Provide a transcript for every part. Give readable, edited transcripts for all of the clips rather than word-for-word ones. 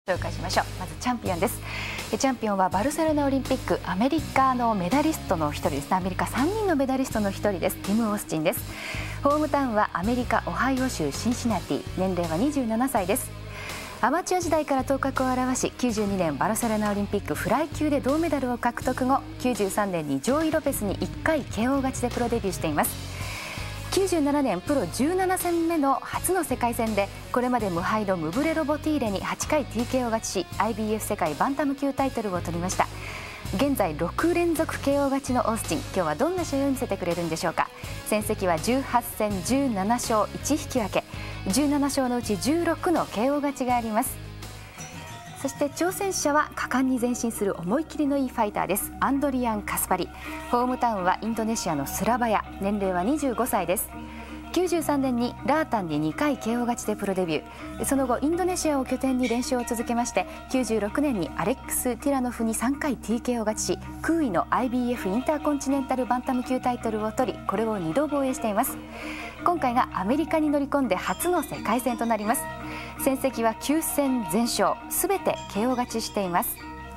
紹介しましょう。まずチャンピオンです。チャンピオンはバルセロナオリンピックアメリカのメダリストの一人ですね。アメリカ3人のメダリストの一人です。ティム・オースティンです。ホームタウンはアメリカオハイオ州シンシナティ、年齢は27歳です。アマチュア時代から頭角を現し、92年バルセロナオリンピックフライ級で銅メダルを獲得後、93年にジョーイ・ロペスに1回 KO 勝ちでプロデビューしています。97年プロ17戦目の初の世界戦で、これまで無敗のムブレロ・ボティーレに8回 TKO 勝ちし、 IBF 世界バンタム級タイトルを取りました。現在6連続 KO 勝ちのオースティン、今日はどんな試合を見せてくれるんでしょうか。戦績は18戦17勝1引き分け、17勝のうち16の KO 勝ちがあります。そして挑戦者は果敢に前進する思い切りのいいファイターです。アンドリアン・カスパリ、ホームタウンはインドネシアのスラバヤ、年齢は25歳です。93年にラータンに2回 KO 勝ちでプロデビュー、その後インドネシアを拠点に練習を続けまして、96年にアレックス・ティラノフに3回 TKO 勝ちし、空位の IBF インターコンチネンタルバンタム級タイトルを取り、これを2度防衛しています。今回がアメリカに乗り込んで初の世界戦となります。戦績は9戦全勝、すべて KO 勝ちしています。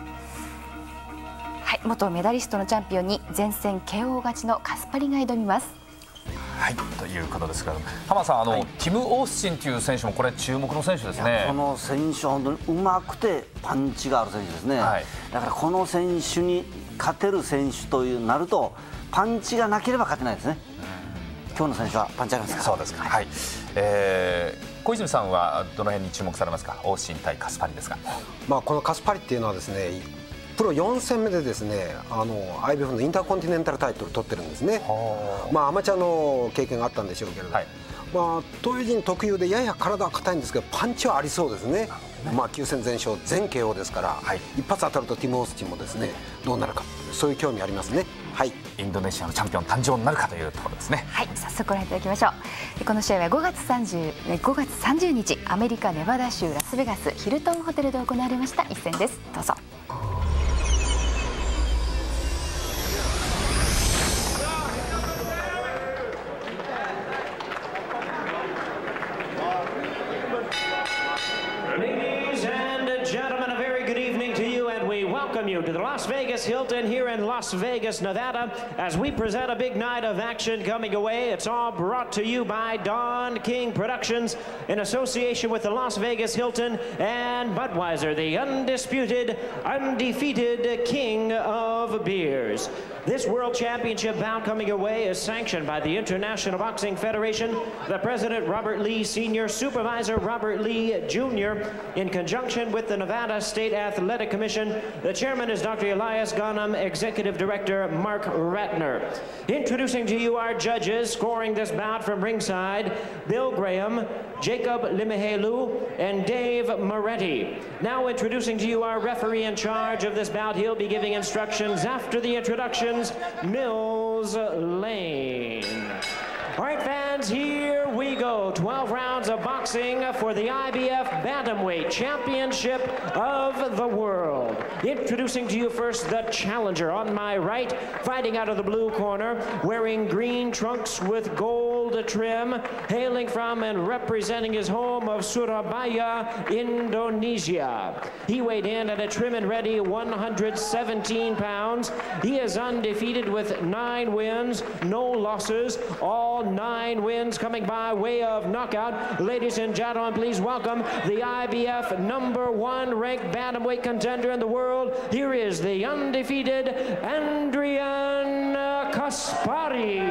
はい、元メダリストのチャンピオンに前戦 KO 勝ちのカスパリが挑みます。 はい、ということですけど、浜田さん、ティム・オースティンという選手もこれ注目の選手ですね。 この選手は本当にうまくてパンチがある選手ですね、はい、だからこの選手に勝てる選手というなると、パンチがなければ勝てないですね。今日の選手はパンチありますから。 そうですか、はい。小泉さんはどの辺に注目されますか。オースティン対カスパリですが、 このカスパリっていうのはですね、プロ4戦目でですね、IBF のインターコンティネンタルタイトルを取ってるんですね。アマチュアの経験があったんでしょうけれど、はい、東洋人特有でやや体は硬いんですけど、パンチはありそうですね。9戦全勝全 KO ですから、はい、一発当たるとティム・オースティンもですね、どうなるか、そういう興味ありますね。はい、 インドネシアのチャンピオン誕生になるかというところですね。 はい、早速ご覧いただきましょう。この試合は5月30日、アメリカネバダ州ラスベガスヒルトンホテルで行われました一戦です。どうぞ。 To the Las Vegas Hilton here in Las Vegas, Nevada, as we present a big night of action coming away. It's all brought to you by Don King Productions in association with the Las Vegas Hilton and Budweiser, the undisputed, undefeated king of beers. This World Championship bout coming away is sanctioned by the International Boxing Federation, the President Robert Lee Sr., Supervisor Robert Lee Jr., in conjunction with the Nevada State Athletic Commission. The chairman is Dr. Elias Ghanem, Executive Director Mark Ratner. Introducing to you our judges scoring this bout from ringside, Bill Graham, Jacob Limihelu, and Dave Moretti. Now introducing to you our referee in charge of this bout. He'll be giving instructions after the introductions, Mills Lane. All right, fans, here we go. 12 rounds of boxing for the IBF Bantamweight Championship of the World. Introducing to you first the challenger on my right, fighting out of the blue corner, wearing green trunks with gold trim, hailing from and representing his home of Surabaya, Indonesia. He weighed in at a trim and ready 117 pounds. He is undefeated with 9 wins, no losses, all 9 wins coming by way of knockout. Ladies and gentlemen, please welcome the IBF #1 ranked bantamweight contender in the world. Here is the undefeated Andrian Kaspari.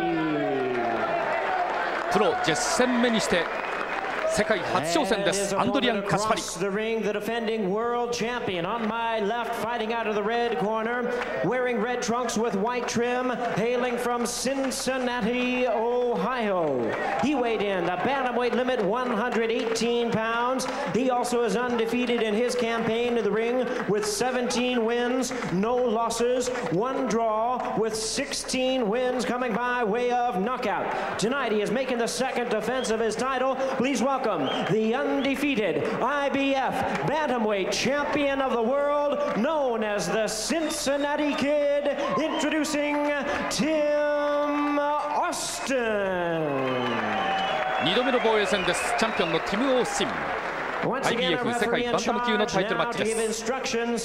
プロ10戦目にして世界初挑戦です。アンドリアン・カスパリ。 The ring, the defending world champion on my left, fighting out of the red corner, wearing red trunks with white trim, hailing from Cincinnati, Ohio. He weighed in the bantamweight limit 118 pounds. He also is undefeated in his campaign to the ring with 17 wins, no losses, 1 draw with 16 wins coming by way of knockout. Tonight he is making the second defense of his title. Please welcome the undefeated IBF Bantamweight Champion of the World, known as the Cincinnati Kid, introducing Tim Austin. 2度目の防衛戦です。チャンピオンのティム・オースティン。 IBF 世界バンタム級のタイトルマッチです。 ニ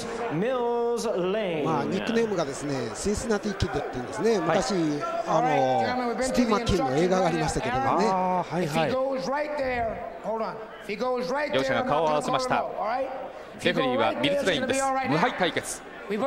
ックネームがですねシンシナティキッドって言うんですね。昔、スティーブ・マッキンの映画がありましたけどもね。 両者が顔を合わせました。レフェリーはミルズ・レインです。無敗対決。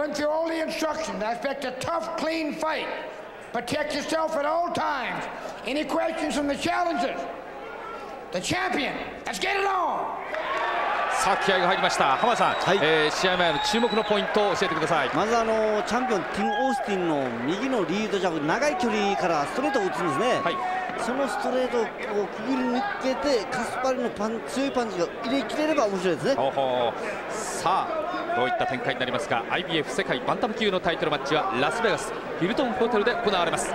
Protect yourself at all times. Any questions from the challengers? The champion. Let's get it on. さあ気合が入りました。浜田さん、試合前の注目のポイントを教えてください。 まずチャンピオンティム・オースティンの右のリードジャブ、長い距離からストレートを打つんですね。そのストレートをくぐり抜けてカスパリの強いパンチが入れ切れれば面白いですね。 さあどういった展開になりますか。 IBF 世界バンタム級のタイトルマッチはラスベガスヒルトンホテルで行われます。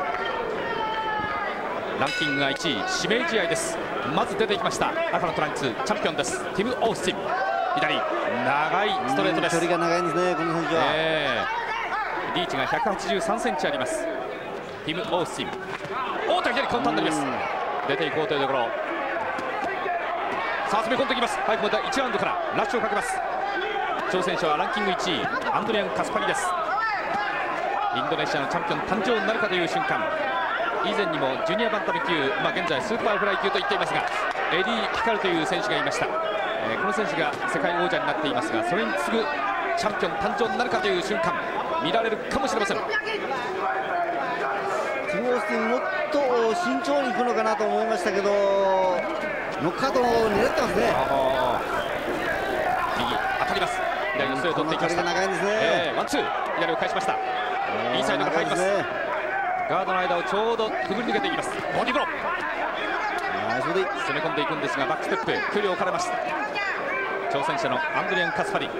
ランキングが1位、指名試合です。まず出てきました赤のトランクス、チャンピオンです。ティム・オースティン、左長いストレートです。 距離が長いんですね、この選手は。 リーチが183センチあります。ティム・オースティン、大手左カウンターになります。出ていこうというところ、さあ攻め込んできます。早くまた1ラウンドからラッシュをかけます。挑戦者はランキング1位アンドリアン・カスパリです。インドネシアのチャンピオン誕生になるかという瞬間。以前にもジュニアバンタム級、現在スーパーフライ級と言っていますが、エディ・ピカルという選手がいました。この選手が世界王者になっていますが、それに次ぐチャンピオン誕生になるかという瞬間見られるかもしれません。 ティム・オースティンもっと慎重にいくのかなと思いましたけど、ノックアウトを狙ってますね。 右当たります。左のストレートを取っていきました。 長いんですね。 ワンツー左を返しました。インサイドが入ります。ガードの間をちょうどくぐり抜けていきます。ボディブロー攻め込んでいくんですが、バックステップ距離を置かれます。挑戦者のアンドリアン・カスパリ。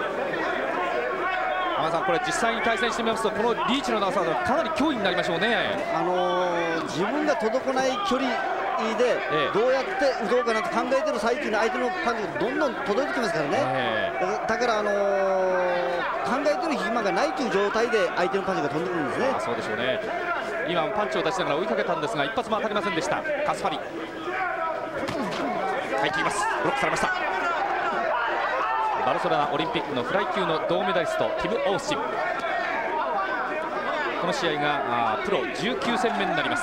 浜田さん、これ実際に対戦してみますと、このリーチの長さはかなり脅威になりましょうね。 自分が届かない距離でどうやって打とうかなと考えてる最中に相手のパンチがどんどん届いてきますからね。だから考えてる暇がないという状態で相手のパンチが飛んでくるんですね。 そうでしょうね。今パンチを出しながら追いかけたんですが、一発も当たりませんでした。カスパリ入っています。ブロックされました。バルセロナオリンピックのフライ級の銅メダリストティム・オースティン。この試合がプロ19戦目になります。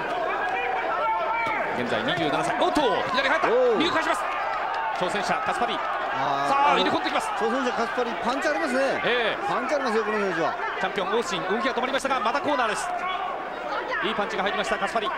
現在27歳。おっと左入った。右返します。挑戦者カスパリ、さあ入れ込んできます。 挑戦者カスパリ、パンチありますね。パンチありますよ、この選手は。 チャンピオンオースティン、動きが止まりましたが、またコーナーです。いいパンチが入りましたカスパリ。ワ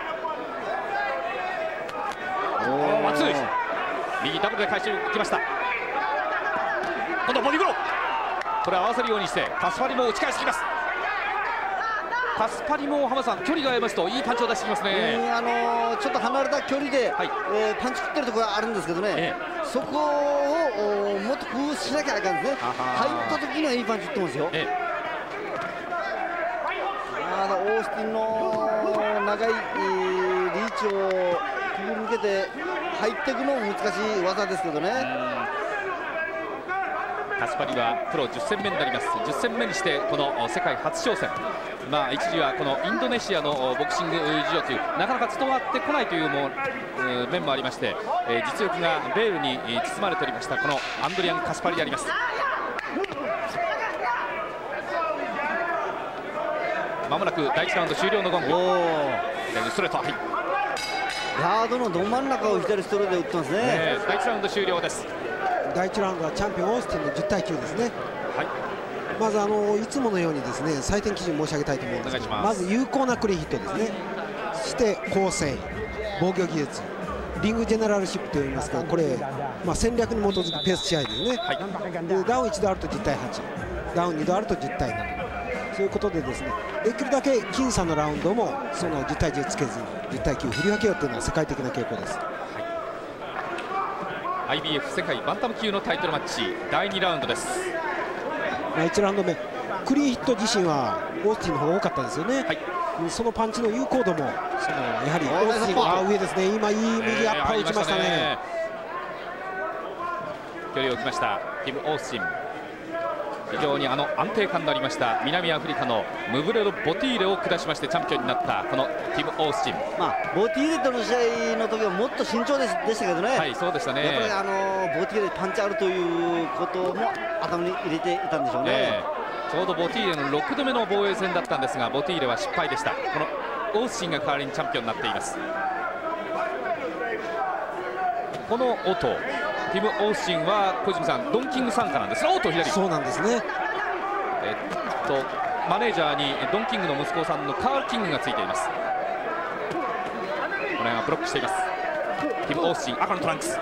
ンツー右ダブルで返してきました。今度はボディブロー、これ合わせるようにしてカスパリも打ち返してきます。カスパリも浜田さん、距離が合いますといいパンチを出してきますね。 ちょっと離れた距離で、パンチ食ってるところがあるんですけどね、そこをもっと工夫しなきゃいけないんですね。入った時にはいいパンチ打ってますよ。オースティンの長いリーチをくぐり抜けて入っていくのも難しい技ですけどね。 カスパリはプロ10戦目になります。10戦目にしてこの世界初挑戦。一時はこのインドネシアのボクシング事情というなかなか務まってこないという面もありまして、実力がベールに包まれておりましたこのアンドリアン・カスパリであります。まもなく第1ラウンド終了のゴング。ストレート、 ガードのど真ん中を左ストレートで打ってますね。 第1ラウンド終了です。 第1ラウンドはチャンピオンオースティンの10対9ですね。まずいつものようにですね採点基準申し上げたいと思うんですけど、まず有効なクリーンヒットですね。そして構成、防御技術、リングジェネラルシップといいますか、これ、戦略に基づくペース試合ですね。でダウン1度あると10対8、ダウン2度あると10対7、そういうことでですね、できるだけ僅差のラウンドもその10対10つけずに10対9振り分けようというのは世界的な傾向です。 IBF 世界バンタム級のタイトルマッチ第2ラウンドです。 1ラウンド目、クリーンヒット自身はオースティンの方が多かったですよね。そのパンチの有効度もやはりオースティンが上ですね。今いい右アッパーを打ちましたね。 距離を置きましたティム・オースティン。 非常に安定感のありました南アフリカのムブレロ・ボティーレを下しましてチャンピオンになったこのティム・オースティン。 ボティーレとの試合の時はもっと慎重でしたけどね。 はい、そうでしたね。 やっぱりボティーレパンチあるということも頭に入れていたんでしょうね。 ちょうどボティーレの6度目の防衛戦だったんですがボティーレは失敗でした。このオースティンが代わりにチャンピオンになっています。この音ティム・オースティンは小泉さんドンキング傘下なんですが、左。 そうなんですね。 マネージャーにドンキングの息子さんのカール・キングがついています。この辺はブロックしています。ティム・オースティン赤のトランクス。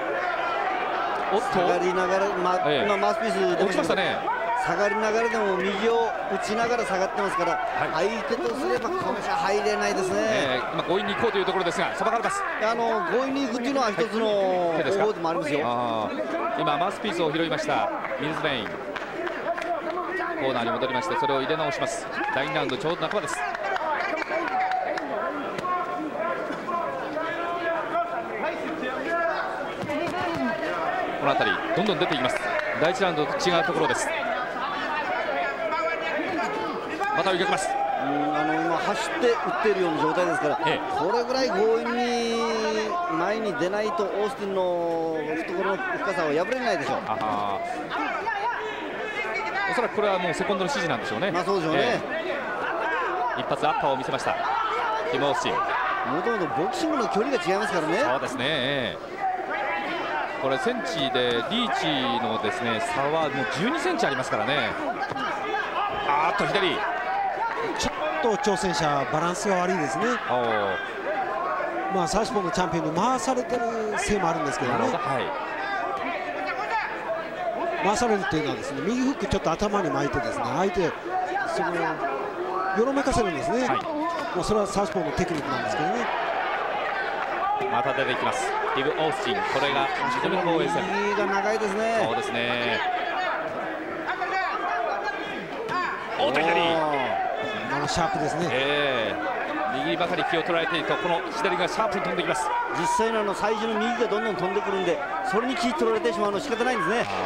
下がりながら、今マウスピース落ちましたね。 下がりながらでも右を打ちながら下がってますから、相手とすればこの人は入れないですね。 今強引に行こうというところですがさばかれます。 強引に行くというのは一つの方法でもありますよ。 今マウスピースを拾いましたミルズ・レイン。コーナーに戻りましてそれを入れ直します。第2ラウンドちょうど半ばです。この辺りどんどん出ていきます。第1ラウンドと違うところです。また追いかけます。 今走って打っているような状態ですから、これぐらい強引に前に出ないとオースティンの懐の深さを破れないでしょう。 おそらくこれはもうセコンドの指示なんでしょうね。 そうでしょうね。 一発アッパーを見せましたティム・オースティン。 もともとボクシングの距離が違いますからね。 そうですね。これセンチでリーチのですね差はもう12センチありますからね。左ちょっと挑戦者バランスが悪いですね。サウスポーのチャンピオンに回されてるせいもあるんですけどね。回されるっていうのはですね右フックちょっと頭に巻いてですね相手よろめかせるんですね。それはサウスポーのテクニックなんですけどね。 また出ていきますティム・オースティン。これが1度目の防衛戦。 右が長いですね。 そうですね。左シャープですね。 右ばかり気を取られているとこの左がシャープに飛んできます。 実際の最初の右がどんどん飛んでくるんでそれに気を取られてしまうのは仕方ないんですね。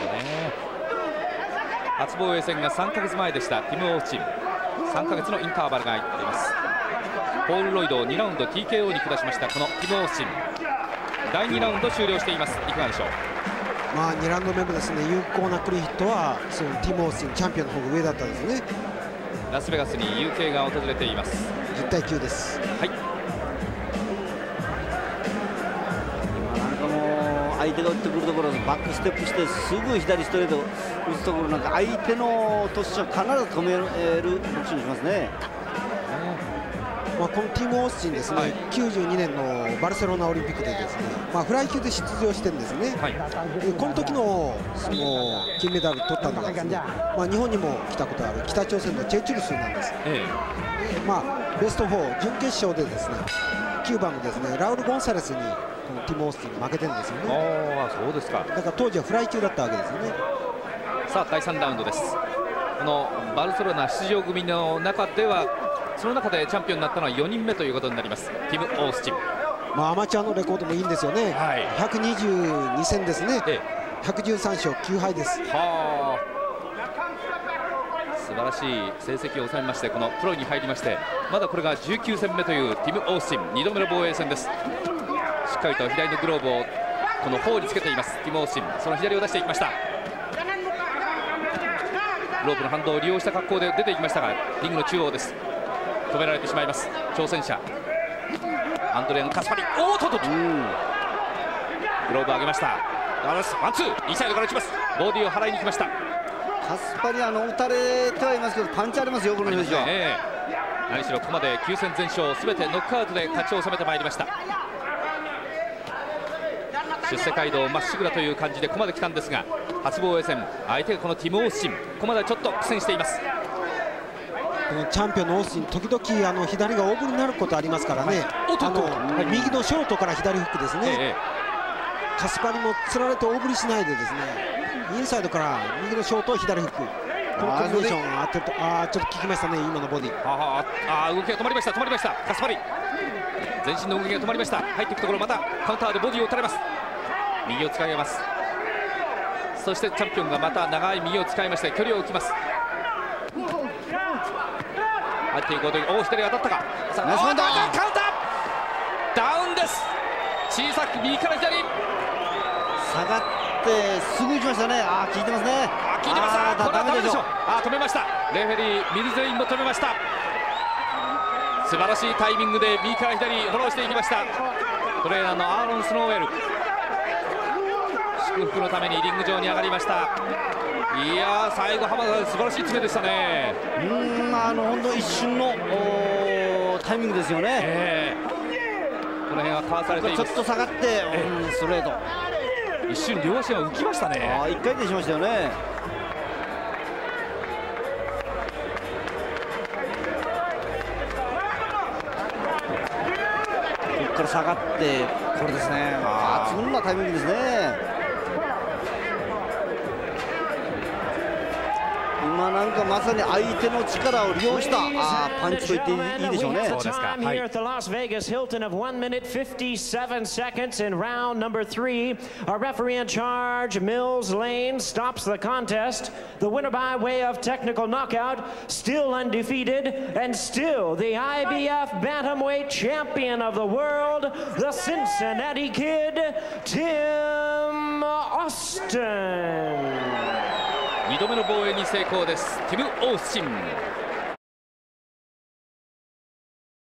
初防衛戦が3ヶ月前でしたティム・オースティン。3ヶ月のインターバルが入っています。ポール・ロイドを2ラウンド TKO に下しましたこのティム・オースティン。第2ラウンド終了しています。いかがでしょう。 2ラウンド目もですね有効なクリーンヒットはそのティム・オースティンチャンピオンの方が上だったんですね。 ラスベガスに UK が訪れています。 10対9です。 はい。 今なんかもう相手が打ってくるところバックステップしてすぐ左ストレート打つところなんか相手の突進を必ず止めるボクシングしますね。 このティム・オースティンですね、92年のバルセロナオリンピックでですね、フライ級で出場してるんですね。この時のその金メダル取ったのがですね、日本にも来たことある北朝鮮のチェ・チュルスなんです。ベスト4準決勝でですね9番のですねラウル・ゴンサレスにこのティム・オースティンに負けてるんですよね。 そうですか。 だから当時はフライ級だったわけですよね。 さあ第3ラウンドです。このバルセロナ出場組の中ではその中でチャンピオンになったのは4人目ということになりますティム・オースティン。 アマチュアのレコードもいいんですよね。122戦ですね。113勝9敗です。 素晴らしい成績を収めましてこのプロに入りましてまだこれが19戦目というティム・オースティン2度目の防衛戦です。しっかりと左のグローブをこの頬につけていますティム・オースティン。その左を出していきました。ロープの反動を利用した格好で出ていきましたがリングの中央です。止められてしまいます。挑戦者アンドレアン・カスパリ。グローブ上げました。ワンツーインサイドから打ちます。ボディを払いに来ました。 カスパリ打たれてはいますけどパンチありますよこの選手は。 何しろここまで9戦全勝すべてノックアウトで勝ちを収めてまいりました。出世街道まっしぐらという感じでここまで来たんですが初防衛戦相手がこのティム・オースティンここまでちょっと苦戦しています。 このチャンピオンのオースティン時々左が大振りになることありますからね。右のショートから左フックですね。カスパリもつられて大振りしないでですねインサイドから右のショート左フックこのコンビネーション当てるとちょっと効きましたね今のボディ。 動きが止まりましたカスパリ全身の動きが止まりました。入っていくところまたカウンターでボディを打たれます。右を使います。 そしてチャンピオンがまた長い右を使いまして距離を置きます。入っていこうという、左当たったか。さあカウンターダウンです。小さく右から左下がってすぐ打ちましたね。効いてますね。 効いてます。これはダメでしょう。止めました。レフェリーミルゼインも止めました。素晴らしいタイミングで右から左フォローしていきました。トレーナーのアーロン・スノーウェル、祝福のためにリング上に上がりました。いやー、最後浜田素晴らしい詰めでしたね。 本当一瞬のタイミングですよね。 この辺はかわされています。 ちょっと下がって、ストレート。 一瞬両足が浮きましたね。 一回転しましたよね。ここから下がってこれですね。抜群なタイミングですね。今なんかまさに相手の力を利用したパンチと言っていいでしょうね。 そうですか。Here at the Las Vegas Hilton of 1 minute 57 seconds in round number 3. Our referee in charge, Mills Lane, stops the contest. The winner by way of technical knockout, still undefeated and still the IBF Bantamweight Champion of the world, the Cincinnati Kid, Tim Austin. 2度目の防衛に成功です。ティム・オースティン。